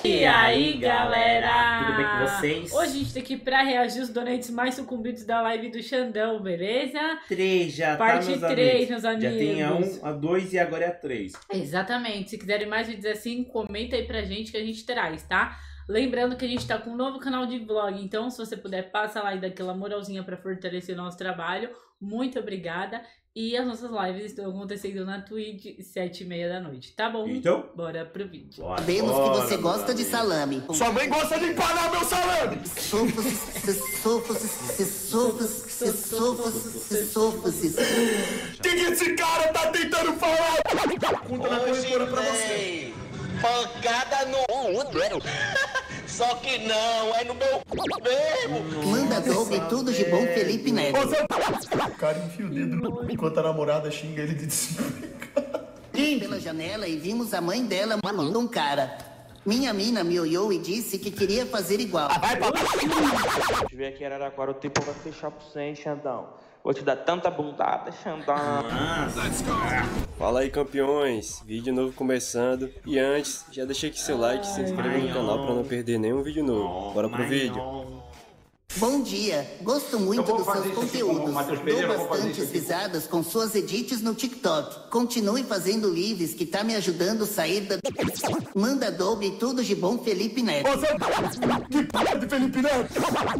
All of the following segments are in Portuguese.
E aí, galera? Tudo bem com vocês? Hoje a gente tá aqui pra reagir os donates mais sucumbidos da live do Xandão, beleza? 3 já Parte tá, 3, meus amigos. Já tem a 1, a 2 e agora é a 3. Exatamente. Se quiserem mais vídeos assim, comenta aí pra gente que a gente traz, tá? Lembrando que a gente tá com um novo canal de vlog, então se você puder, passa lá e dá aquela moralzinha pra fortalecer o nosso trabalho. Muito obrigada. E as nossas lives estão acontecendo na Twitch, 7h30 da noite, tá bom? Então, bora pro vídeo. Sabemos que você gosta de salame. Sua mãe gosta de empanar meu salame! O que esse cara tá tentando falar? Conta na corretora pra você. Pancada no útero. Só que não, é no meu mesmo. Manda dobe tudo de bom, Felipe Neto. O cara enfia o dedo no... enquanto a namorada xinga ele de desempregado. Pela janela e vimos a mãe dela mamando um cara. Minha mina me olhou e disse que queria fazer igual. Se tiver aqui em Araraquara, o tempo vai fechar pro 100, Xandão. Vou te dar tanta bundada, Xandão. Fala aí, campeões, vídeo novo começando. E antes, já deixa aqui seu like e se inscreva no canal pra não perder nenhum vídeo novo. Bora pro vídeo. Bom dia, gosto muito dos seus conteúdos. Dou bastantes risadas com suas edits no TikTok. Continue fazendo lives que tá me ajudando a sair da... Manda dobe tudo de bom, Felipe Neto. Que p*** de Felipe Neto!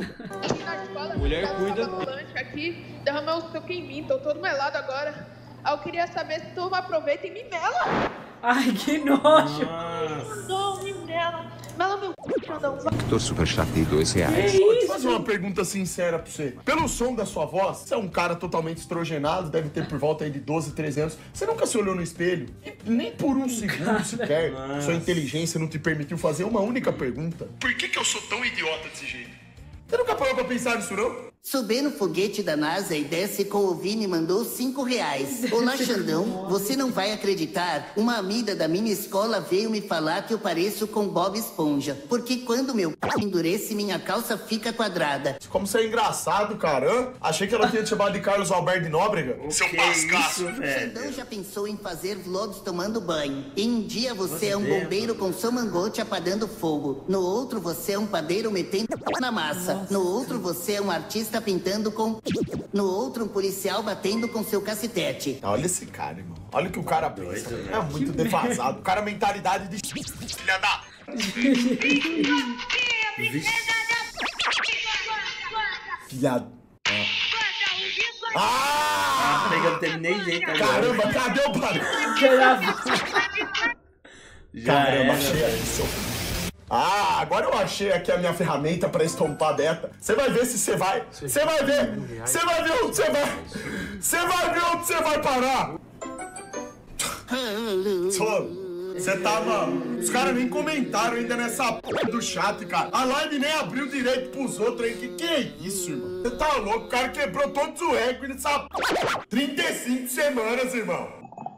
Mulher cuida. Aqui, derramei o seu em mim, tô todo melado agora. Aí eu queria saber se tu aproveita e me mela. Ai, que nojo. Não, me mela. Mela meu Xandão. Tô super chato e R$2. Vou te fazer uma pergunta sincera pra você. Pelo som da sua voz, você é um cara totalmente estrogenado, deve ter por volta aí de 12, 13 anos. Você nunca se olhou no espelho? E nem por um segundo sequer. Sua inteligência não te permitiu fazer uma única pergunta. Por que eu sou tão idiota desse jeito? Você nunca parou pra pensar nisso, não? Subir no foguete da NASA e desce com o Vini mandou R$5. Olá, Xandão. Você não vai acreditar. Uma amiga da minha escola veio me falar que eu pareço com Bob Esponja. Porque quando meu p endurece, minha calça fica quadrada. Como você é engraçado, cara. Hã? Achei que ela tinha te chamado de Carlos Alberto de Nóbrega. Seu pascaço. Xandão já pensou em fazer vlogs tomando banho. Em um dia você é um bombeiro com seu mangote apagando fogo. No outro você é um padeiro metendo na massa. No outro você é um artista pintando com... No outro, um policial batendo com seu cacetete. Olha esse cara, irmão. Olha o que o cara pensa. É muito defasado. O cara, mentalidade de... Filha da... Filha... Ah! Não teve nem jeito agora. Caramba, cadê o barulho? Caramba, achei isso. Ah, agora eu achei aqui a minha ferramenta pra estompar beta. Você vai ver se você vai. Você vai ver. Você vai ver onde você vai. Você vai ver onde você vai parar. Você tava... Os caras nem comentaram ainda nessa p do chat, cara. A live nem abriu direito pros outros aí. Que é isso, irmão? Você tá louco? O cara quebrou todos os recordes nessa p... 35 semanas, irmão.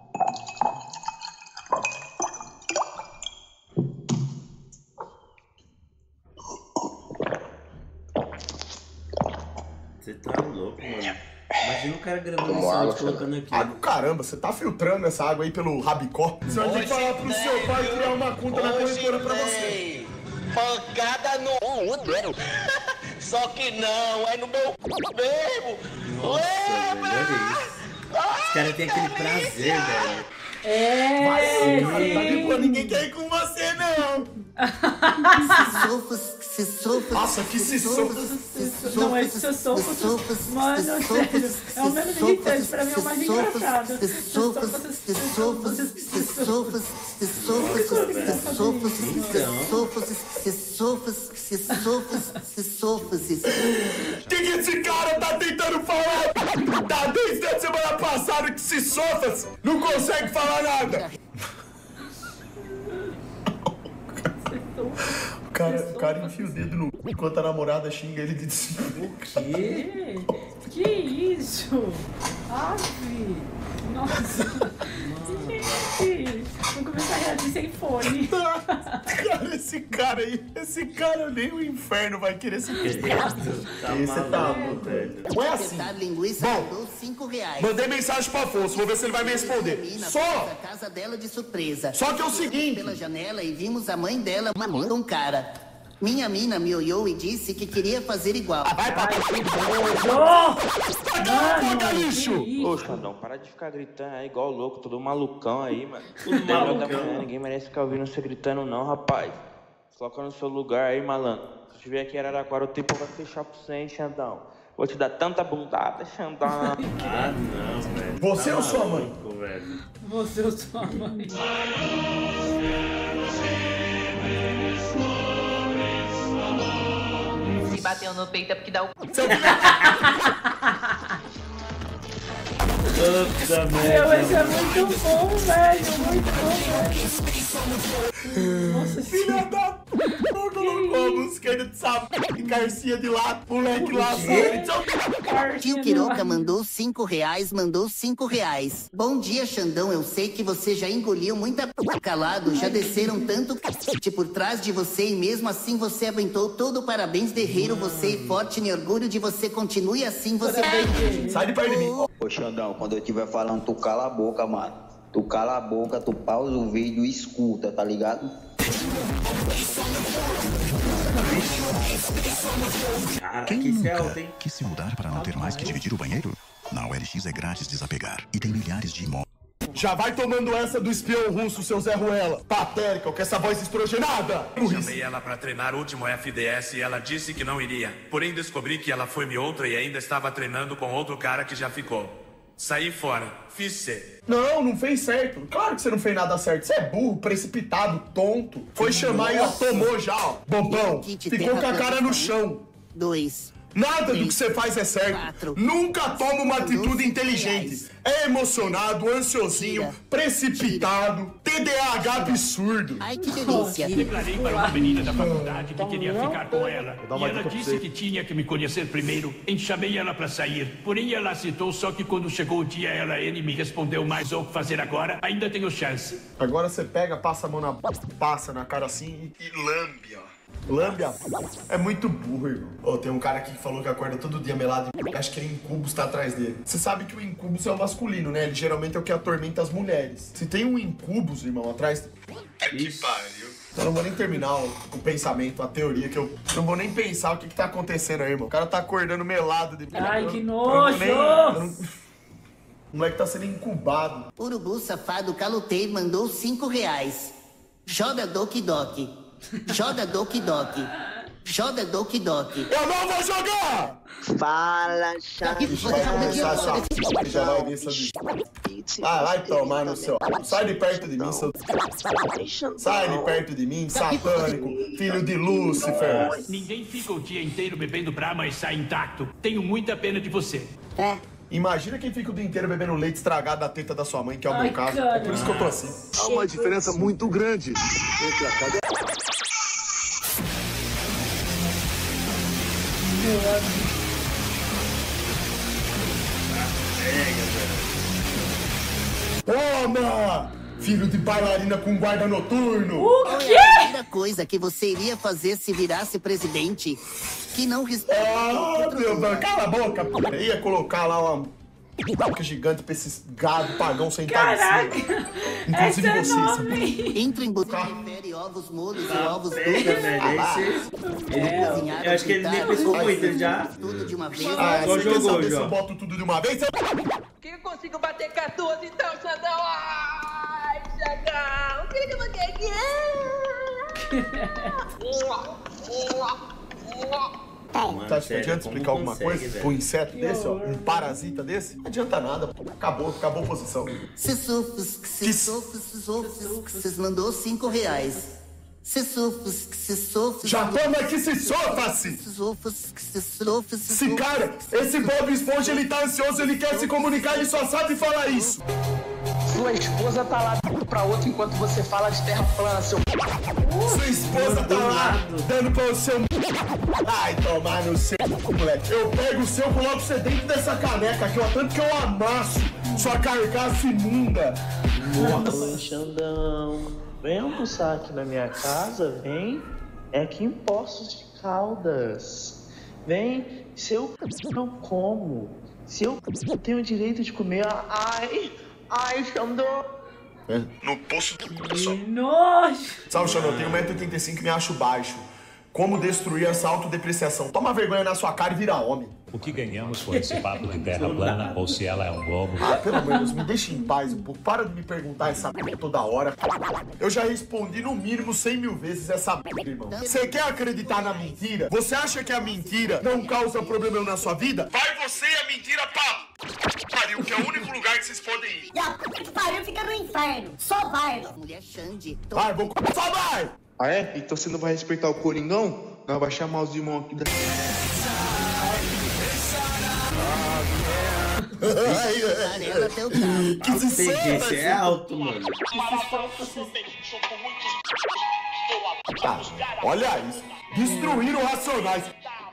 Você tá louco, mano. Imagina o cara gravando esse áudio colocando aqui. Ah, do caramba, você tá filtrando essa água aí pelo rabicó? Você vai ter que falar pro seu pai criar uma conta na corretora pra você. Pancada no útero. Só que não, é no meu mesmo. Nossa, velho, olha isso. Os caras têm aquele prazer, velho. É. Vai, tá de boa, ninguém quer ir com você, não. Nossa, que se Não, esse seu sofos, mano, sério, é o menos irritante, pra mim é o mais engraçado. O que esse cara tá tentando falar? Tá desde a semana passada que se sofas, não consegue falar nada. O cara enfia o dedo no enquanto a namorada xinga ele de desempregado. O quê? Que isso? Ave! Nossa! Gente! Vou começar a reagir sem fone. Cara, esse esse cara aí, nem o inferno vai querer se pegar. Esse tá louco, velho. Não é assim. Bom, R$5. Mandei mensagem pra Afonso, vou ver se ele vai me responder. Só Casa dela de surpresa. Só que é o seguinte. Pela janela e vimos a mãe dela mamando um cara. Minha mina me olhou e disse que queria fazer igual. Vai pra lixo! Ô, Xandão, para de ficar gritando aí igual louco, todo malucão aí, mano. Tudo malucão. Ninguém merece ficar ouvindo você gritando não, rapaz. Coloca no seu lugar aí, malandro. Se estiver aqui em Araraquara, o tempo vai fechar pra você, hein, Xandão. Vou te dar tanta bundada, Xandão. Ah, não, velho. Você ou sua mãe? Velho. Você ou sua mãe? Se bateu no peito é porque dá o... Puta Meu, esse é muito bom, velho. Muito bom, velho. Nossa, Filha da p***, colocou a música de sapato e Garcia de lá, moleque lá. Tio Quiroca mandou R$5, mandou R$5. Bom dia, Xandão. Eu sei que você já engoliu muita p*** calado. Já desceram tanto c*** por trás de você e mesmo assim você aguentou todo. Parabéns, guerreiro. Você é forte, me orgulho de você. Continue assim, você vai... Sai de perto de mim. Ô, Xandão, quando eu estiver falando, tu cala a boca, mano. Tu cala a boca, tu pausa o vídeo e escuta, tá ligado? Quem nunca quis se mudar para não ter mais que dividir o banheiro? Na OLX é grátis desapegar e tem milhares de imóveis. Já vai tomando essa do espião russo, seu Zé Ruela. Patérica, com essa voz estrogenada. Chamei ela pra treinar o último FDS e ela disse que não iria. Porém, descobri que ela foi-me outra e ainda estava treinando com outro cara que já ficou. Saí fora. Fiz C. Não fez certo. Claro que você não fez nada certo. Você é burro, precipitado, tonto. Foi chamar e ó, tomou já, ó. Bobão. Ficou com a cara no chão. 2. Nada do que você faz é certo. Nunca toma uma atitude inteligente. É emocionado, ansiosinho, precipitado, TDAH absurdo. Ai, que delícia. Declarei para uma menina da faculdade que queria ficar com ela. E ela disse que tinha que me conhecer primeiro. Chamei ela para sair. Porém, ela aceitou, só que quando chegou o dia, ele me respondeu mais ou o que fazer agora. Ainda tenho chance. Agora você pega, passa a mão na... Passa na cara assim e lambe, ó. Lâmbia é muito burro, irmão. Ó, tem um cara aqui que falou que acorda todo dia melado e acho que o incubus tá atrás dele. Você sabe que o incubus é o masculino, né? Ele geralmente é o que atormenta as mulheres. Se tem um incubus, irmão, atrás... Que pariu. Eu não vou nem terminar o pensamento, a teoria, que eu não vou nem pensar o que tá acontecendo aí, irmão. O cara tá acordando melado de... Ai, que nojo! O moleque tá sendo incubado. Urubu safado calutei mandou R$5. Joga Doki Doki. Joga Doki Doki. Joga Doki Doki. Eu não vou jogar! Fala, Xandão. Já vai ver essa bicha. Ah, vai tomar no seu... Sai de perto de mim, seu... Sai de perto de mim, satânico, filho de Lúcifer. Ninguém fica o dia inteiro bebendo Brahma e sai intacto. Tenho muita pena de você. Imagina quem fica o dia inteiro bebendo leite estragado da teta da sua mãe, que é o meu caso. É por isso que eu tô assim. Há uma diferença muito grande entre a cada... Toma! Filho de bailarina com guarda noturno! Qual é a primeira coisa que você iria fazer se virasse presidente? Que não respeita... meu Deus, cala a boca! Eu ia colocar lá uma boca gigante pra esses gado pagão sentado em cima. Inclusive esse vocês. Entra em busca prefere ovos moles e ovos duros. Eu acho que ele nem pensou muito, ele já... Tudo de uma vez. Só jogou, já. Se eu boto tudo de uma vez... Que eu consigo bater 14 então, Xandão? Ai, Xandão! Queria que eu botei aqui. Tá, acho que adianta explicar alguma coisa pra um inseto desse, ó? Um parasita desse? Não adianta nada, pô. Acabou a posição. Vocês mandou R$5. Já toma aqui, se sofa-se! Esse cara, esse Bob Esponja, ele tá ansioso, ele quer se comunicar, ele só sabe falar isso. Sua esposa tá lá pra outro enquanto você fala de terra plana, seu... Sua esposa tá lá dando pra o seu... Ai, tomar no seu... Moleque, eu pego o seu, coloco você dentro dessa caneca aqui, ó, tanto que eu amasso Sua carcaça imunda. Ô, Xandão, vem almoçar aqui na minha casa, vem. É aqui em Poços de Caldas. Vem, se eu não como, se eu tenho o direito de comer, ai, Xandão. No poço Que nojo. Sabe, Xandão, eu tenho 1,85 m e me acho baixo. Como destruir essa autodepreciação? Toma vergonha na sua cara e vira homem. O que ganhamos foi esse papo de terra plana ou se ela é um globo. Ah, pelo menos me deixa em paz um pouco. Para de me perguntar essa p toda hora. Eu já respondi no mínimo 100 mil vezes essa p, irmão. Você quer acreditar na mentira? Você acha que a mentira não causa problema na sua vida? Vai você e a mentira pra pariu, que é o único lugar que vocês podem ir. E a p que pariu fica no inferno. Só vai. Mulher Xande. Vai, vou... Só vai! Ah, é? Então você não vai respeitar o Coringão? Nós vai chamar os irmãos aqui da... Que desespero é alto, mano. Tá, olha isso. Destruíram Racionais.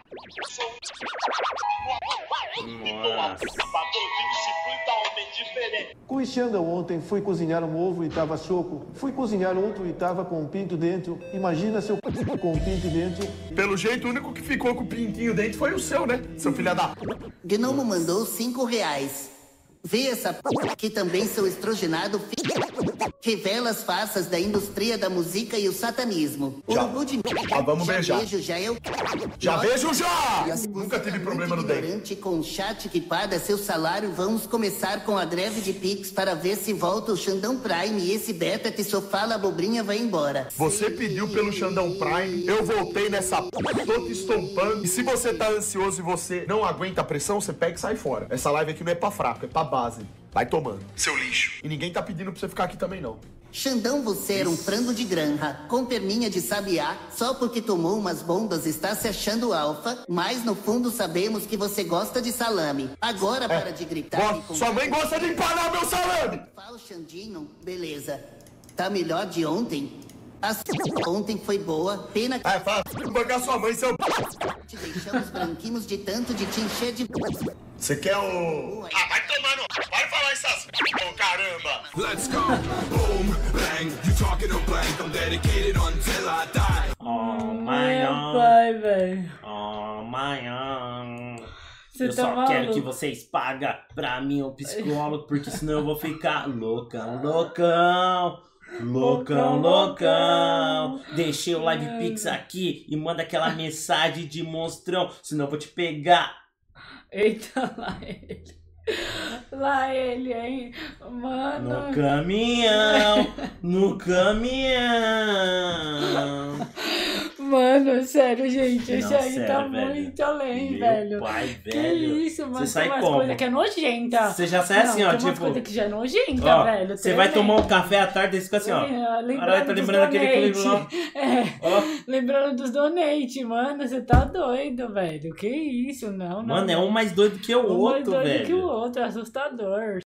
Com o Xandão ontem fui cozinhar um ovo e tava choco. Fui cozinhar outro e tava com um pinto dentro. Imagina se eu com um pinto dentro. Pelo jeito, o único que ficou com o pintinho dentro foi o seu, né? Seu filho da... Gnomo mandou R$5. Vê essa p... que também sou estrogenado. Revela as faças da indústria da música e o satanismo. Já. Urubu de... Vamos beijar. Vejo, já eu... Já vejo já! Nunca tive problema no dente. Ignorante com chat que paga seu salário, vamos começar com a greve de Pix para ver se volta o Xandão Prime e esse beta que só fala abobrinha vai embora. Você pediu pelo Xandão Prime, eu voltei nessa p... tô te estompando. E se você tá ansioso e você não aguenta a pressão, você pega e sai fora. Essa live aqui não é pra fraco, é pra base. Vai tomando. Seu lixo. E ninguém tá pedindo pra você ficar aqui também, não. Xandão, você era um frango de granja, com perninha de sabiá, só porque tomou umas bombas está se achando alfa, mas no fundo sabemos que você gosta de salame. Agora para de gritar... Sua mãe gosta de empanar meu salame! Fala, Xandinho, beleza. Tá melhor de ontem? Ontem foi boa, pena que... fala, bancar sua mãe, seu... Te deixamos branquinhos de tanto de te encher de... Você quer o... vai tomando... Vai falar essas... caramba! Let's go! Boom, bang, you talking to blank, I'm dedicated until I die. Oh, Meu pai, velho. Oh, manhã. Você eu tá só maluco? quero que vocês paguem pra mim um psicólogo, porque senão eu vou ficar loucão. Deixei o Live Pix aqui e manda aquela mensagem de monstrão, senão eu vou te pegar. Eita, lá ele, hein? Mano. No caminhão. Mano, sério, gente, esse Não, aí sério, tá velho. muito além, Meu velho. pai, Que velho. isso, mano. Você sai tem umas como? coisas que é nojenta. Você já sai assim, ó, tem umas tipo... coisas que já é nojenta, ó, velho. você vai tomar um café à tarde e fica assim, ó. Caralho, tá lembrando aquele clipe lá. Lembrando dos donate, mano. Você tá doido, velho. Que isso, não. Mano, é um mais doido que o outro, mais doido velho. que o outro, é assustador.